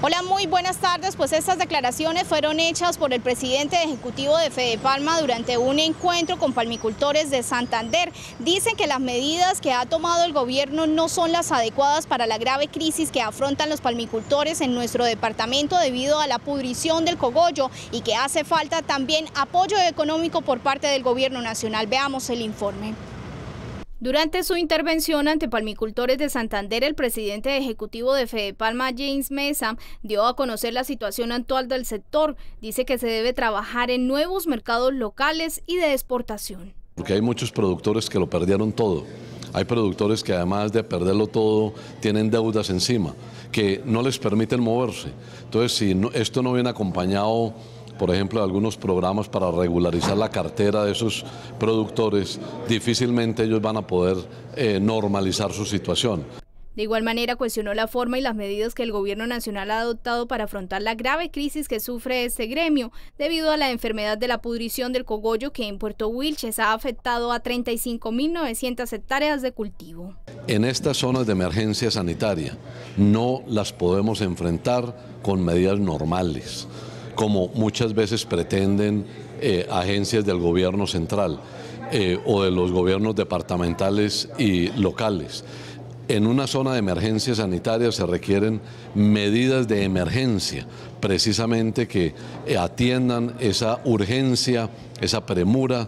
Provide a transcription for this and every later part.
Hola, muy buenas tardes. Pues estas declaraciones fueron hechas por el presidente ejecutivo de Fedepalma durante un encuentro con palmicultores de Santander. Dicen que las medidas que ha tomado el gobierno no son las adecuadas para la grave crisis que afrontan los palmicultores en nuestro departamento debido a la pudrición del cogollo y que hace falta también apoyo económico por parte del gobierno nacional. Veamos el informe. Durante su intervención ante palmicultores de Santander, el presidente ejecutivo de Fedepalma, James Mesa, dio a conocer la situación actual del sector. Dice que se debe trabajar en nuevos mercados locales y de exportación. Porque hay muchos productores que lo perdieron todo. Hay productores que además de perderlo todo, tienen deudas encima, que no les permiten moverse. Entonces, si esto no viene acompañado, por ejemplo, de algunos programas para regularizar la cartera de esos productores, difícilmente ellos van a poder normalizar su situación. De igual manera, cuestionó la forma y las medidas que el gobierno nacional ha adoptado para afrontar la grave crisis que sufre este gremio debido a la enfermedad de la pudrición del cogollo que en Puerto Wilches ha afectado a 35.900 hectáreas de cultivo. En estas zonas de emergencia sanitaria no las podemos enfrentar con medidas normales, como muchas veces pretenden agencias del gobierno central o de los gobiernos departamentales y locales. En una zona de emergencia sanitaria se requieren medidas de emergencia, precisamente que atiendan esa urgencia, esa premura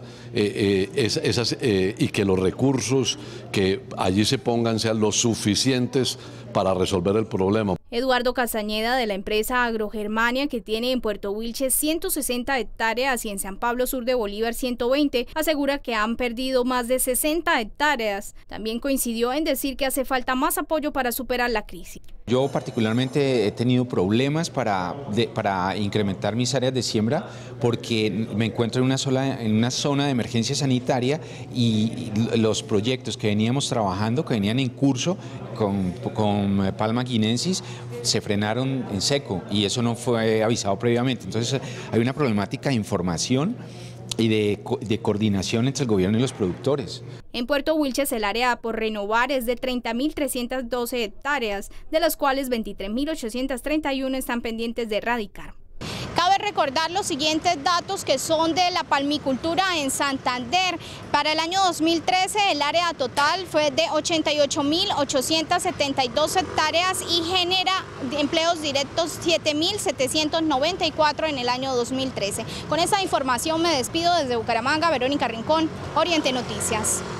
y que los recursos que allí se pongan sean los suficientes para resolver el problema. Eduardo Castañeda, de la empresa Agrogermania, que tiene en Puerto Wilches 160 hectáreas y en San Pablo Sur de Bolívar 120, asegura que han perdido más de 60 hectáreas. También coincidió en decir que hace falta más apoyo para superar la crisis. Yo particularmente he tenido problemas para incrementar mis áreas de siembra porque me encuentro en una zona de emergencia sanitaria y los proyectos que veníamos trabajando, que venían en curso con Palma guinensis, se frenaron en seco y eso no fue avisado previamente. Entonces hay una problemática de información y de coordinación entre el gobierno y los productores. En Puerto Wilches el área por renovar es de 30.312 hectáreas, de las cuales 23.831 están pendientes de erradicar. Cabe recordar los siguientes datos que son de la palmicultura en Santander. Para el año 2013 el área total fue de 88.872 hectáreas y genera empleos directos 7.794 en el año 2013. Con esta información me despido desde Bucaramanga, Verónica Rincón, Oriente Noticias.